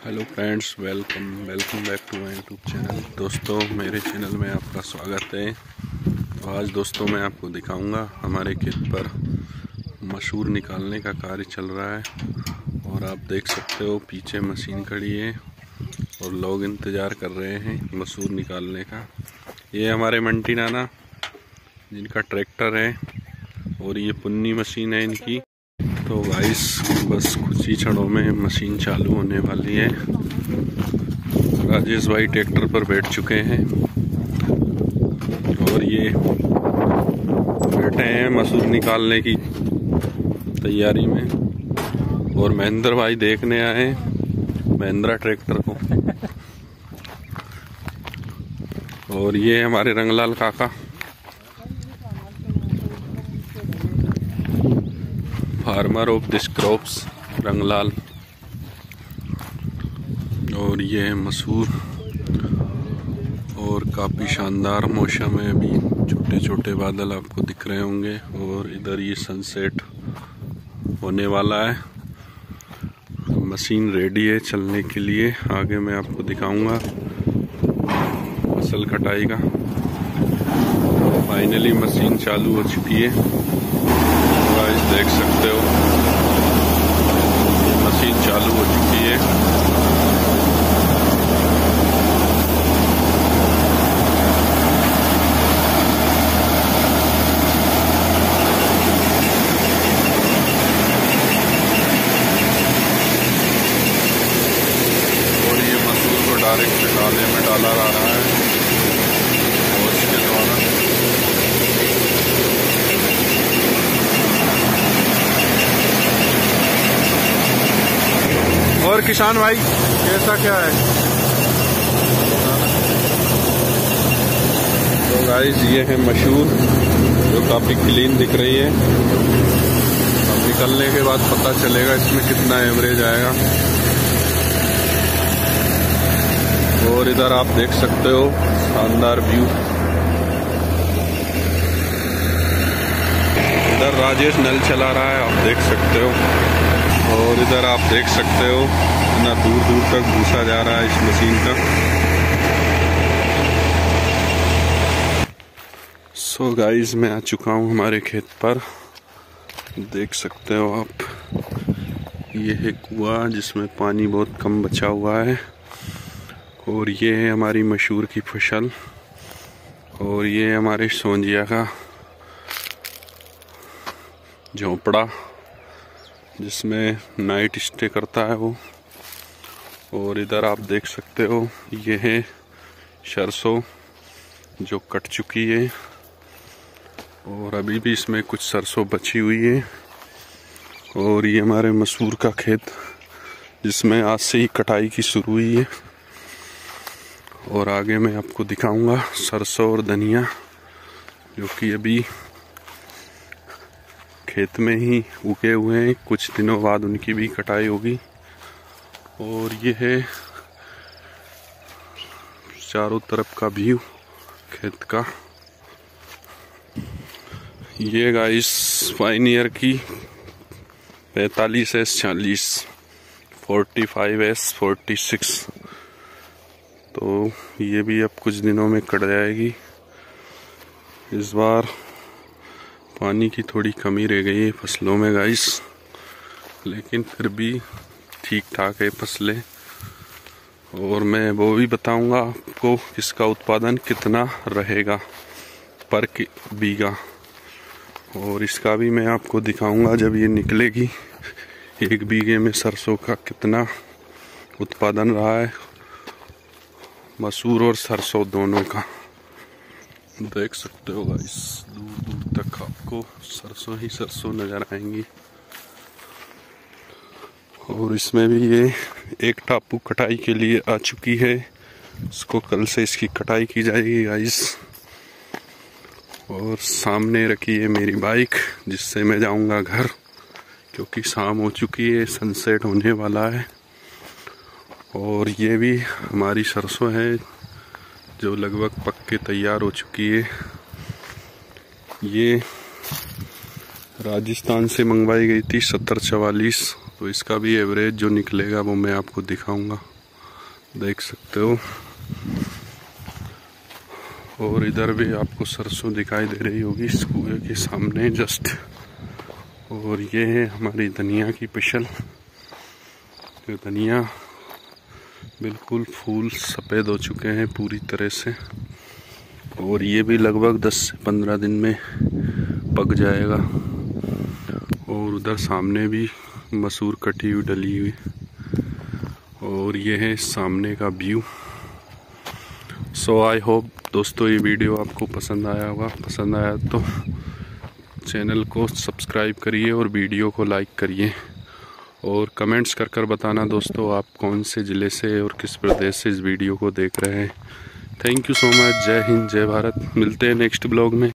Hello friends, welcome back to my YouTube channel. दोस्तों, मेरे channel में आपका स्वागत है। तो आज दोस्तों मैं आपको दिखाऊंगा हमारे खेत पर मसूर निकालने का कार्य चल रहा है। और आप देख सकते हो पीछे मशीन खड़ी है और लोग इंतज़ार कर रहे हैं मसूर निकालने का। ये हमारे मंटी नाना जिनका ट्रैक्टर है और ये पुन्नी मशीन है इनकी। तो गाइस बस कुछ ही क्षणों में मशीन चालू होने वाली है। राजेश भाई ट्रैक्टर पर बैठ चुके हैं और ये बैठे हैं मसूर निकालने की तैयारी में। और महेंद्र भाई देखने आए महिंद्रा ट्रैक्टर को। और ये हमारे रंगलाल काका, farmer of this crops Ranglal. और ये है मसूर और काफ़ी शानदार मौसम है। अभी छोटे छोटे बादल आपको दिख रहे होंगे और इधर ये सनसेट होने वाला है। मशीन रेडी है चलने के लिए। आगे मैं आपको दिखाऊंगा फसल कटाई का। फाइनली मशीन चालू हो चुकी है। गाइस देख सकते हो मशीन चालू हो चुकी है। और ये मसूर को डायरेक्ट डाले में डाला जा रहा है और इसके द्वारा। और किसान भाई कैसा क्या है? तो गाइस ये है मसूर जो काफी क्लीन दिख रही है। अब निकलने के बाद पता चलेगा इसमें कितना एवरेज आएगा। और इधर आप देख सकते हो शानदार व्यू। इधर राजेश नल चला रहा है, आप देख सकते हो। और इधर आप देख सकते हो इतना दूर दूर तक भूसा जा रहा है इस मशीन का। सो गाइस मैं आ चुका हूँ हमारे खेत पर। देख सकते हो आप, ये है कुआं जिसमें पानी बहुत कम बचा हुआ है। और ये है हमारी मसूर की फसल। और ये है हमारे सोंजिया का झोंपड़ा जिसमें नाइट स्टे करता है वो। और इधर आप देख सकते हो ये है सरसों जो कट चुकी है और अभी भी इसमें कुछ सरसों बची हुई है। और ये हमारे मसूर का खेत जिसमें आज से ही कटाई की शुरू हुई है। और आगे मैं आपको दिखाऊंगा सरसों और धनिया जो कि अभी खेत में ही उगे हुए हैं। कुछ दिनों बाद उनकी भी कटाई होगी। और ये है चारों तरफ का व्यू खेत का। ये गाइस पायनियर की 45S40 45S46। तो ये भी अब कुछ दिनों में कट जाएगी। इस बार पानी की थोड़ी कमी रह गई है फसलों में गाइस, लेकिन फिर भी ठीक ठाक है फसलें। और मैं वो भी बताऊंगा आपको इसका उत्पादन कितना रहेगा पर बीघा। और इसका भी मैं आपको दिखाऊंगा जब ये निकलेगी। 1 बीघे में सरसों का कितना उत्पादन रहा है, मसूर और सरसों दोनों का। देख सकते हो गाइस दूर दूर तक आपको सरसों ही सरसों नजर आएंगी। और इसमें भी ये एक टापू कटाई के लिए आ चुकी है। इसको कल से इसकी कटाई की जाएगी गाइस। और सामने रखी है मेरी बाइक जिससे मैं जाऊंगा घर, क्योंकि शाम हो चुकी है, सनसेट होने वाला है। और ये भी हमारी सरसों है जो लगभग पक के तैयार हो चुकी है। ये राजस्थान से मंगवाई गई थी 7044। तो इसका भी एवरेज जो निकलेगा वो मैं आपको दिखाऊंगा। देख सकते हो। और इधर भी आपको सरसों दिखाई दे रही होगी इस कुएं के सामने जस्ट। और ये है हमारी धनिया की पिशल। ये धनिया बिल्कुल फूल सफ़ेद हो चुके हैं पूरी तरह से, और ये भी लगभग 10 से 15 दिन में पक जाएगा। और उधर सामने भी मसूर कटी हुई डली हुई। और ये है सामने का व्यू। सो आई होप दोस्तों ये वीडियो आपको पसंद आया होगा। पसंद आया तो चैनल को सब्सक्राइब करिए और वीडियो को लाइक करिए, और कमेंट्स कर बताना दोस्तों आप कौन से ज़िले से और किस प्रदेश से इस वीडियो को देख रहे हैं। Thank you so much. जय हिंद, जय भारत। मिलते हैं नेक्स्ट ब्लॉग में।